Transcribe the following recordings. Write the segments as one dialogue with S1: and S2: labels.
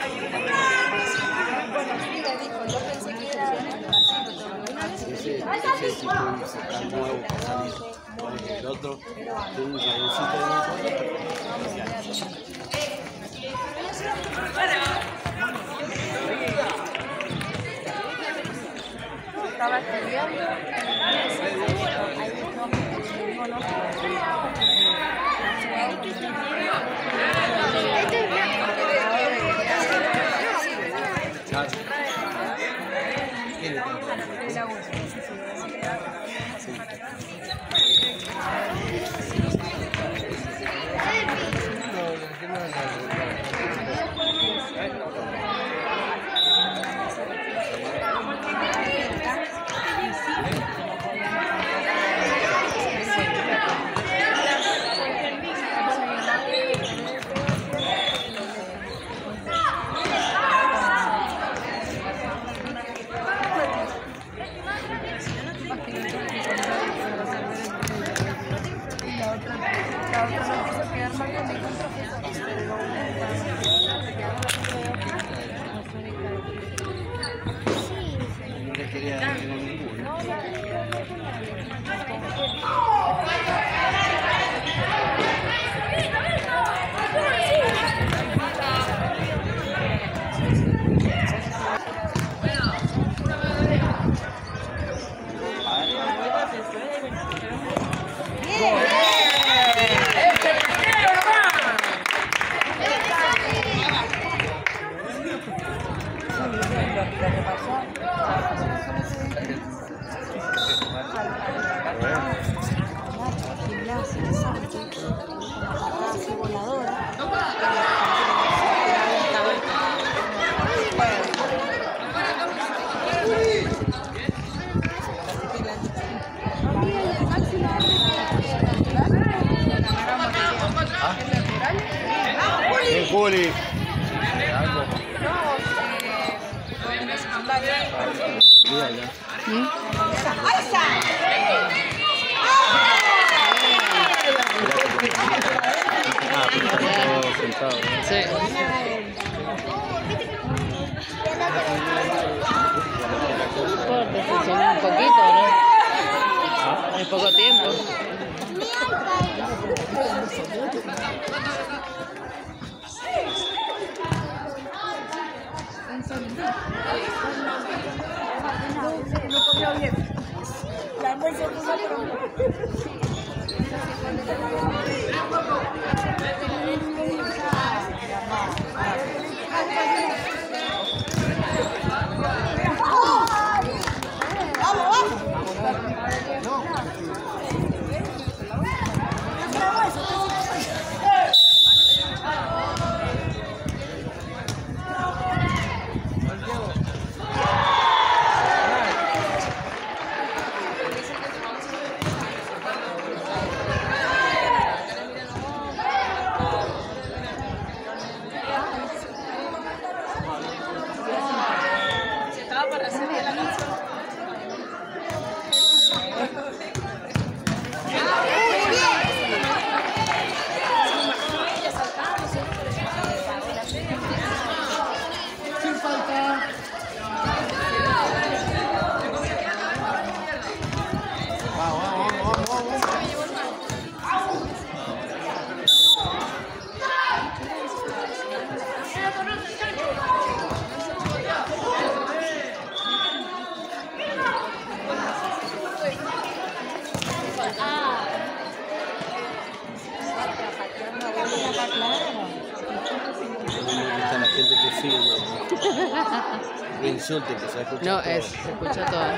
S1: Ese tipo de sacar nuevo para salir. El otro tiene un cadencito de
S2: estaba estudiando.
S1: Juli.
S3: Sí. Por decepcionar un poquito, ¿no? En poco tiempo.
S2: No comió bien. La hemos hecho
S1: La gente que filma. Me insulte que se escucha.
S3: No,
S1: todo.
S3: se escucha todo.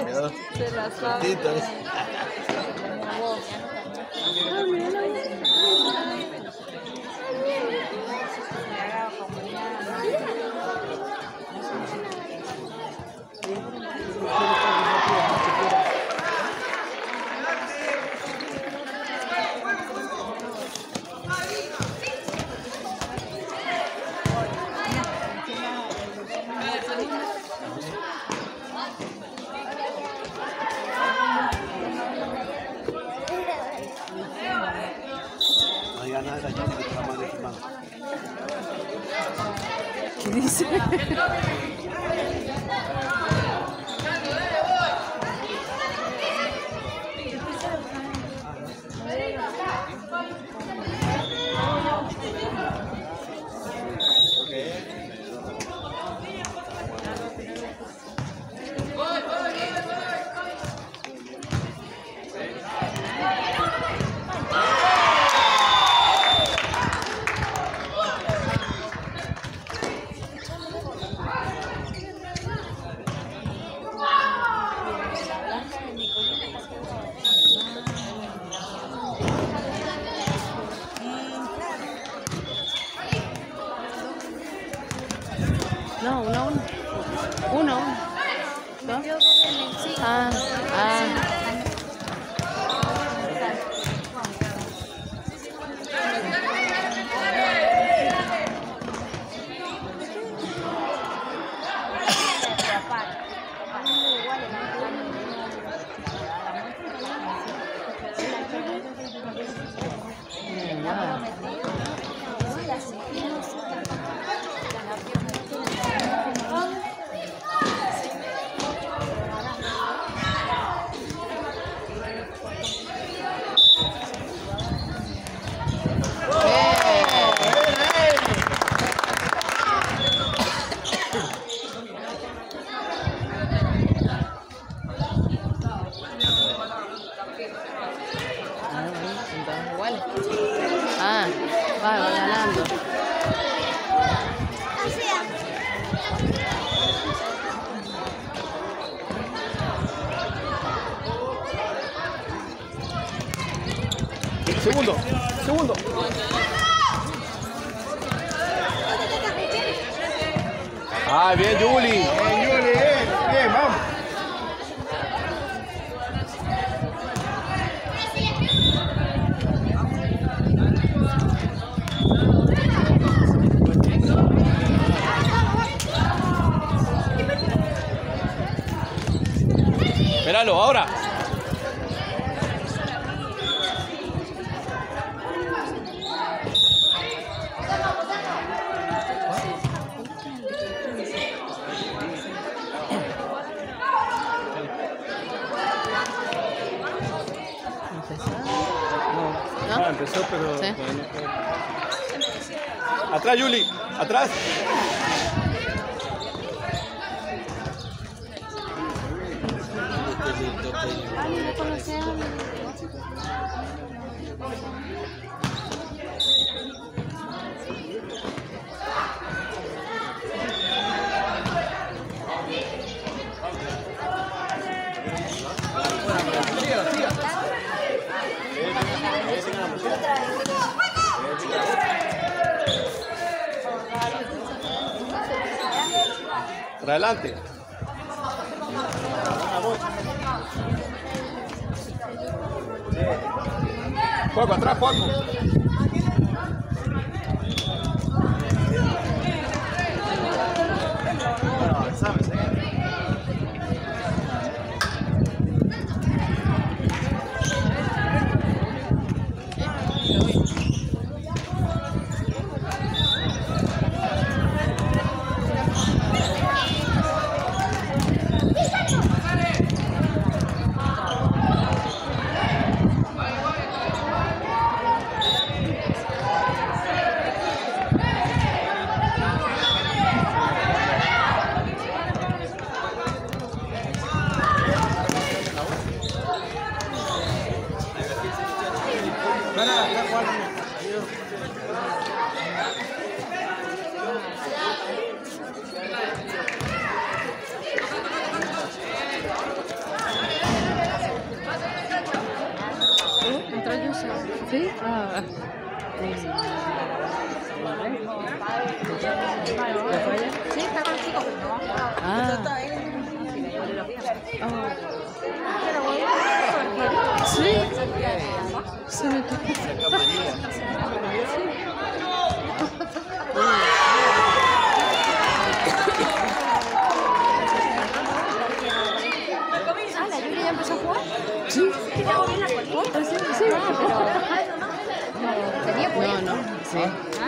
S1: quedó
S2: Se la sabe.
S1: cortito.
S2: Como vos.
S1: No diga nada de la llave que está mal de mano.
S3: ¿Qué dice? No, uno. ¿No? Ah. Igual. Va ganando.
S1: Segundo. Ah, bien, Juli. Bien, vamos. Espéralo, ahora.
S3: ¿No?
S1: Empezó, pero...
S3: Sí.
S1: Atrás, Juli. Atrás. Para adelante. Poco atrás, poco.
S3: ¿Sí? Ah. ¿La falla?
S2: Sí, está con el chico.
S3: Ah. Sí. Se metió.
S1: Saca María.
S2: Ah, la Yuri ya empezó a jugar.
S3: Sí. Sí,
S2: Tenía pues.
S3: no, sí.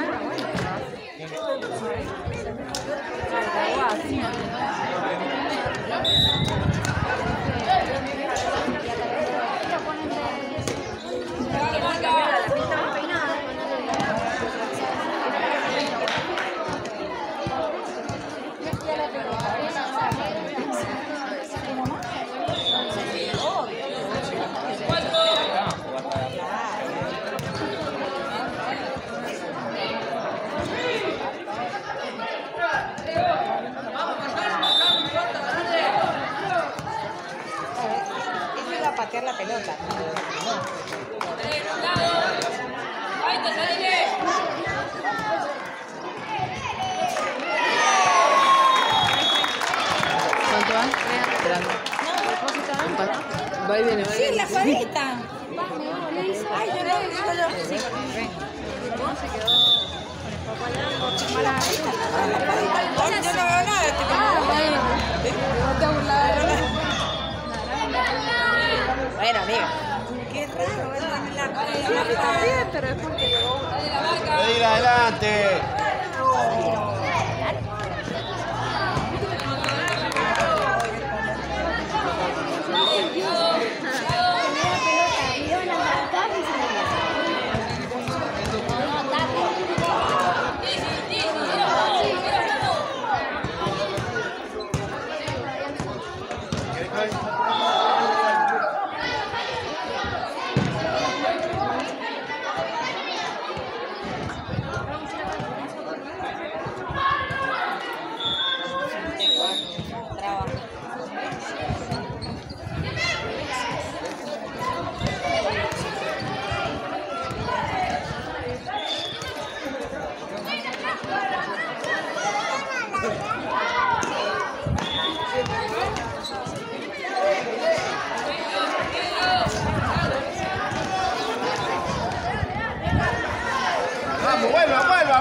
S2: Iba a patear la pelota.
S3: ¿Cuánto va? 3. Empate. Va y viene, va y
S2: Sí,
S3: viene.
S2: la cuadrita. Ay, yo no, digo yo. Sí. Se quedó con el papá allá, con mala vista. Yo no veo nada. Bueno, amiga. Qué raro, está bien, pero es porque llegó una.
S1: ¡Puede ir adelante! ¡Vamos, vuelva, vuelva!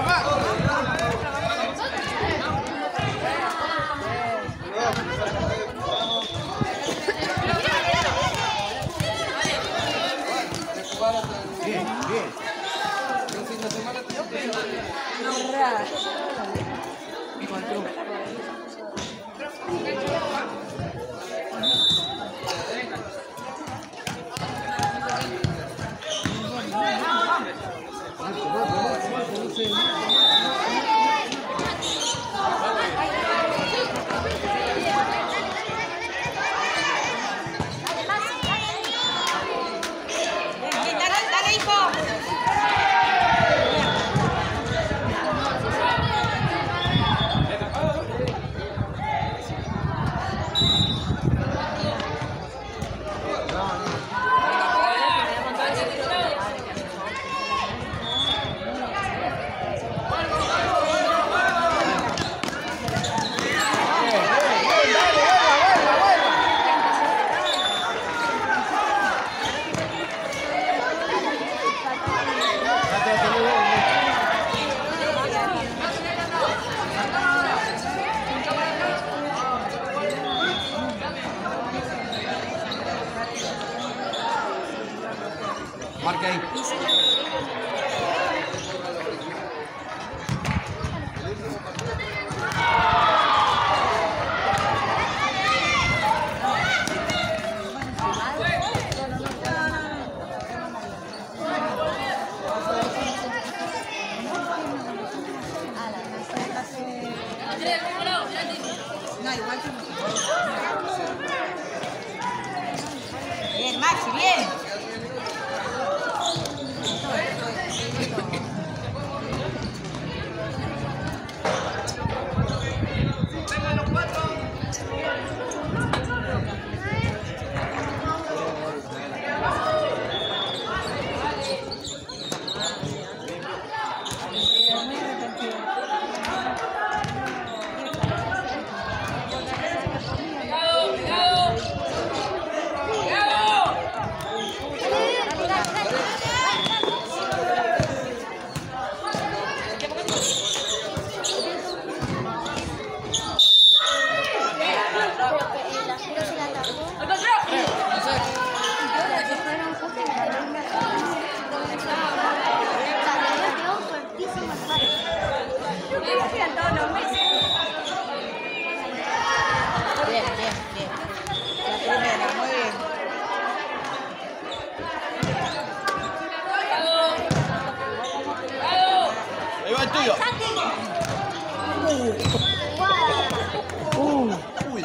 S1: Bien, bien.
S2: Dale, hijo.
S1: Marca ahí.
S2: No, igual que bien, Maxi, bien.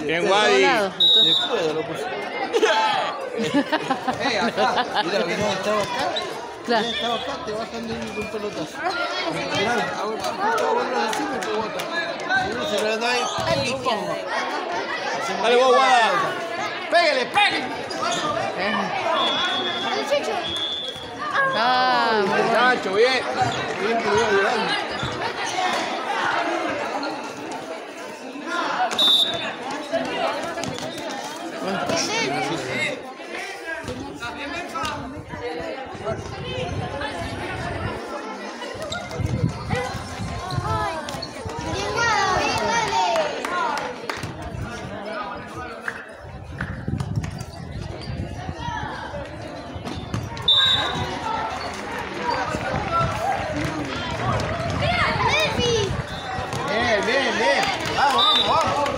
S4: Bien,
S3: De
S4: Guadi.
S3: todos lados.
S1: De cuero lo puse. Acá. Mira, mira, estaba acá.
S3: Claro.
S1: Estaba acá, te bajan de un pelotazo. Mirá, a ver, encima y te bota. Si no se lo da ahí, ¡ay, pongo!
S4: Dale, vos, Guada.
S1: ¡Pégale, pégale!
S3: Ah, muy bueno.
S4: Nacho, bien.
S1: Bien que lo iba ayudando. Bien, bien, bien. Vamos, vamos, vamos.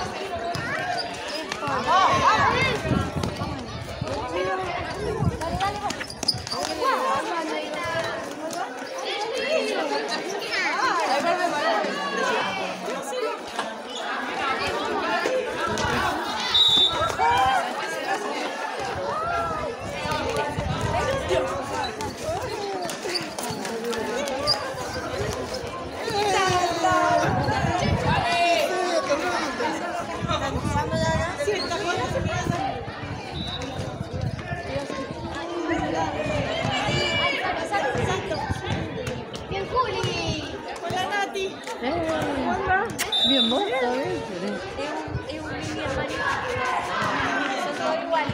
S2: Bien, Juli. Hola, Nati.
S3: Bien, vos, está bien.
S2: Es un mini hermanito. Son todos iguales.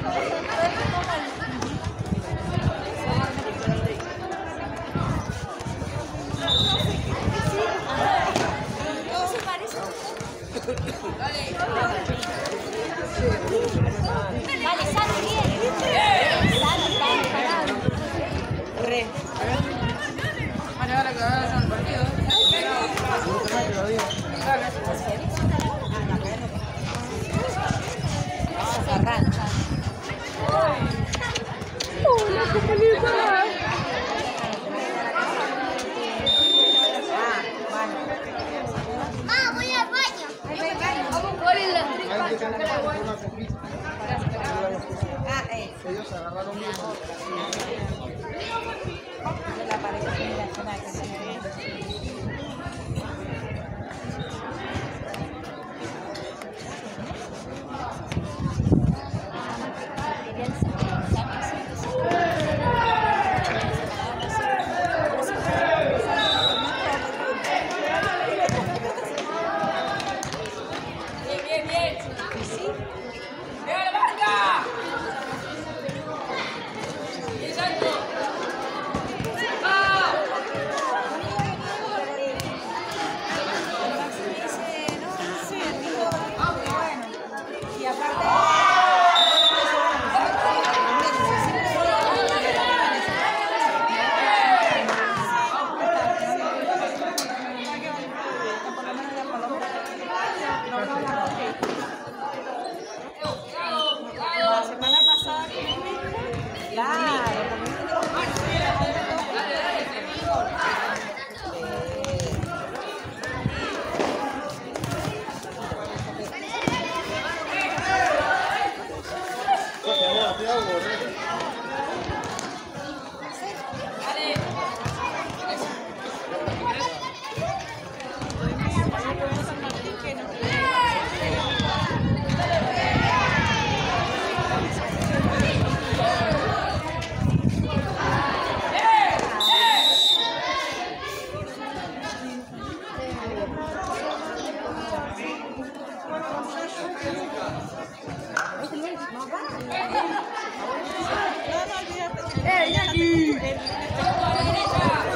S2: Todos se parecen. Vale, Sano, bien. Sano, está parado.
S3: Re. Vale, ahora que vamos a hacer el partido.
S2: Hola, compañera. Ah, voy al baño. Vamos por el
S1: Ellos agarraron bien.
S2: ¡Eh, Jackie!